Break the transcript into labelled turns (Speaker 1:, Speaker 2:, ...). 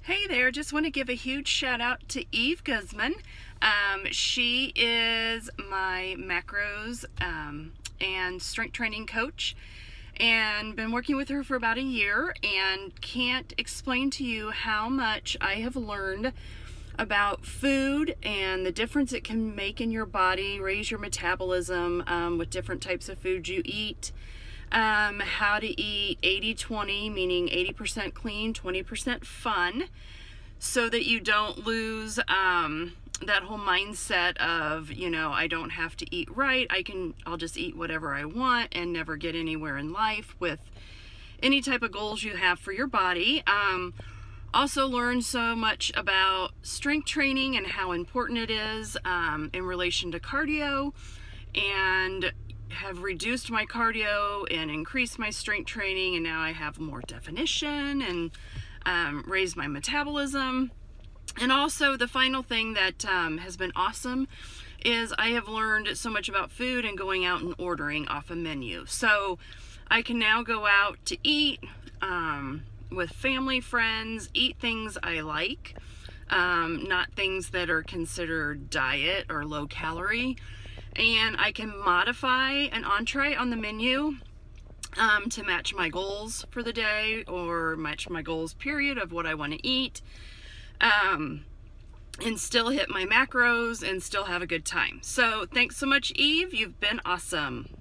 Speaker 1: Hey there, just want to give a huge shout out to Eve Guzman. She is my macros and strength training coach, and been working with her for about a year, and can't explain to you how much I have learned about food and the difference it can make in your body, raise your metabolism with different types of food you eat. How to eat 80-20, meaning 80% clean, 20% fun, so that you don't lose that whole mindset of, I don't have to eat right. I'll just eat whatever I want and never get anywhere in life with any type of goals you have for your body. Also learn so much about strength training and how important it is in relation to cardio, and have reduced my cardio and increased my strength training, and now I have more definition and raised my metabolism. And also the final thing that has been awesome is I have learned so much about food and going out and ordering off a menu. So I can now go out to eat with family, friends, eat things I like, not things that are considered diet or low calorie. And I can modify an entree on the menu to match my goals for the day, or match my goals period of what I want to eat, and still hit my macros and still have a good time. So thanks so much, Eve. You've been awesome.